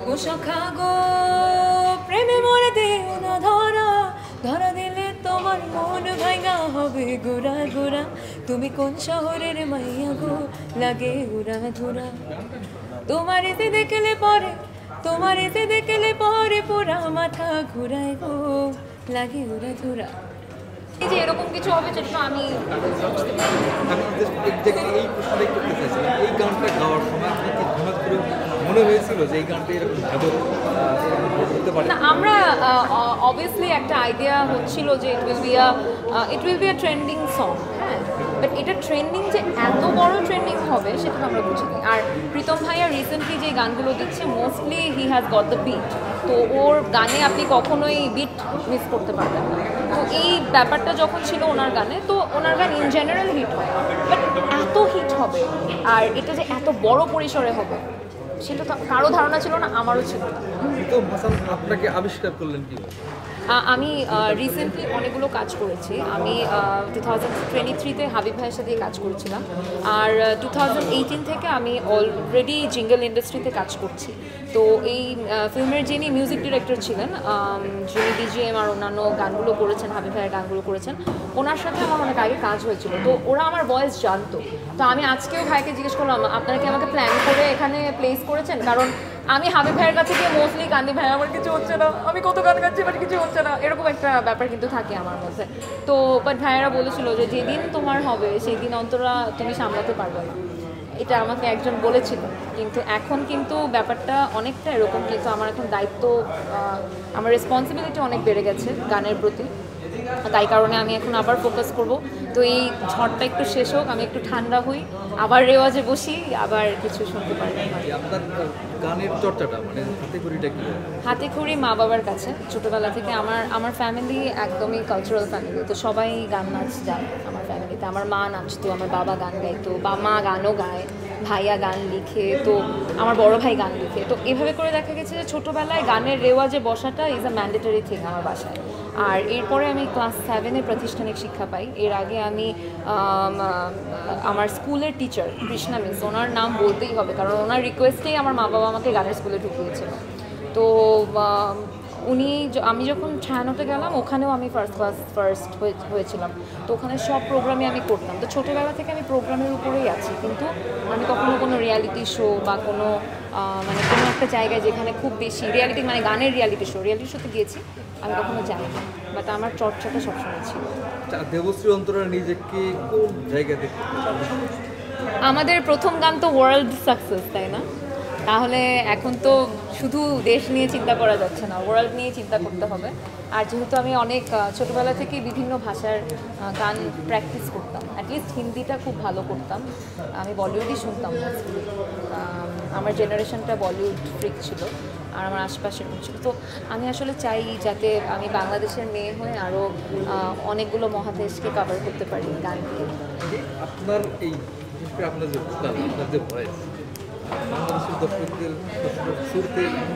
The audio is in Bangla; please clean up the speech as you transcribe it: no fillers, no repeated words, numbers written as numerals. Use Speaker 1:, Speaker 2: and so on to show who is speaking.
Speaker 1: গো সখা গো প্রেমে মরে দিও না ধরা, ধরা দিলে তোমার মন ভাঙা হবে গোরা গোরা। তুমি কোন শহরের মাইয়া গো লাগে উড়া ধুরা, তোমার এতে দেখলে পরে, তোমার এতে দেখলে পরে পুরা মাথা ঘুরায় গো লাগে উড়া ধুরা। এই যে এরকম কিছু হবে সেটা আমি বুঝতে পারি।
Speaker 2: আমি এক্স্যাক্টলি এই প্রশ্নটাই করতে চাইছিলাম, এই গানটা গাওয়ার সময় আপনার কি হঠাৎ করে মনে হয়েছিল যে এই গানটা এরকম ভাবে হতে পারে?
Speaker 1: না, আমরা অবভিয়াসলি একটা আইডিয়া হচ্ছিল যে it will be a trending song, হ্যাঁ, বাট এটা ট্রেন্ডিং যে এত বড় ট্রেন্ডিং হবে সেটা তো আমরা বুঝিনি। আর প্রীতম ভাইয়া রিসেন্টলি যে গানগুলো দিচ্ছে mostly he has got the beat, তো ওর গানে আপনি কখনোই বিট মিস করতে পারবেন না। তো এই ব্যাপারটা যখন ছিল ওনার গানে, তো ওনার গান ইন জেনারেল হিট হয়, বাট এত হিট হবে আর এটা যে এত বড় পরিসরে হবে সেটা তো কারো ধারণা ছিল না, আমারও ছিল না।
Speaker 2: তো হাসান আপনাকে আবিষ্কার করলেন কি?
Speaker 1: আমি রিসেন্টলি অনেকগুলো কাজ করেছি। আমি 2023-তে হাবিব ভাইয়ের সাথে কাজ করেছিলাম, আর 2018 থেকে আমি অলরেডি জিঙ্গল ইন্ডাস্ট্রিতে কাজ করছি। তো এই ফিল্মের যিনি মিউজিক ডিরেক্টর ছিলেন, যিনি বিজিএম আর অন্যান্য গানগুলো করেছেন, হাবিব ভাইয়ের গানগুলো করেছেন, ওনার সাথে আমার অনেক আগে কাজ হয়েছিল। তো ওরা আমার ভয়েস জানতো। তো আমি আজকেও ভাইকে জিজ্ঞেস করলাম, আপনারা কি আমাকে প্ল্যান করে এখানে প্লেস করেছেন? কারণ আমি হাবিব ভাইয়ের কাছে গিয়ে মোস্টলি কান্দি, ভাই আমার কিছু হচ্ছে না, আমি কত গান গাচ্ছি বাট কিছু হচ্ছে না, এরকম একটা ব্যাপার কিন্তু থাকে আমার মধ্যে। তো বাট ভাইয়েরা বলেছিল যে যেদিন তোমার হবে সেই দিন অন্তরা তুমি সামলাতে পারবে না, এটা আমাকে একজন বলেছিল। কিন্তু এখন কিন্তু ব্যাপারটা অনেকটা এরকম, কিন্তু আমার এখন দায়িত্ব, আমার রেসপন্সিবিলিটি অনেক বেড়ে গেছে গানের প্রতি, তাই কারণে আমি এখন আবার ফোকাস করব। তো এই ঝড়টা একটু শেষ হোক, আমি একটু ঠান্ডা হই, আবার রেওয়াজে বসি, আবার কিছু শুনতে পারবেন।
Speaker 2: আপনার গানের চর্চাটা মানে হাতে খড়িটা কি?
Speaker 1: হাতে খড়ি মা বাবার কাছে ছোটোবেলা থেকে। আমার ফ্যামিলি একদমই কালচারাল ফ্যামিলি, তো সবাই গান নাচ জানে আমার ফ্যামিলিতে। আমার মা নাচতো, আমার বাবা গান গাইতো, বা মা গানও গায়, ভাইয়া গান লিখে, তো আমার বড় ভাই গান লিখে। তো এভাবে করে দেখা গেছে যে ছোটোবেলায় গানের রেওয়াজে বসাটা ইজ আ ম্যান্ডেটরি থিং আমার বাসায়। আর এরপরে আমি ক্লাস 7-এ প্রাতিষ্ঠানিক শিক্ষা পাই। এর আগে আমি আমার স্কুলের টিচার কৃষ্ণা মিস, ওনার নাম বলতেই হবে কারণ ওনার রিকোয়েস্টেই আমার মা বাবা আমাকে গানের স্কুলে ঢুকিয়েছিল। তো আমি যখন ছায়ানোতে গেলাম ওখানেও আমি ফার্স্ট হয়েছিলাম। তো ওখানে সব প্রোগ্রামে আমি করতাম। তো ছোটোবেলা থেকে আমি প্রোগ্রামের উপরেই আছি, কিন্তু আমি কখনো কোনো রিয়ালিটি শো বা কোনো কোনো একটা জায়গায় যেখানে খুব বেশি রিয়ালিটি, মানে গানের রিয়ালিটি শোতে গিয়েছি, আমি কখনো যাই না, বাট আমার চর্চাটা সবসময় ছিল।
Speaker 2: দেবশ্রী অন্তরা নিজেকে কোন জায়গা দেখতে?
Speaker 1: আমাদের প্রথম গান তো ওয়ার্ল্ড সাকসেস, তাই না? তাহলে এখন তো শুধু দেশ নিয়ে চিন্তা করা যাচ্ছে না, ওয়ার্ল্ড নিয়ে চিন্তা করতে হবে। আর যেহেতু আমি অনেক ছোটোবেলা থেকেই বিভিন্ন ভাষার গান প্র্যাকটিস করতাম, অ্যাটলিস্ট হিন্দিটা খুব ভালো করতাম, আমি বলিউডই শুনতাম মোস্টলি। আমার জেনারেশনটা বলিউড ফ্রিক ছিল আর আমার আশপাশের ছিল। তো আমি আসলে চাই যাতে আমি বাংলাদেশের মেয়ে হয়ে আরও অনেকগুলো মহাদেশকে কভার করতে পারি গান দিয়ে।
Speaker 2: আপনার এই আপনার যে ভোকাল, আপনার যে ভয়েস বাংলাদেশের দর্শকদের শুরুতে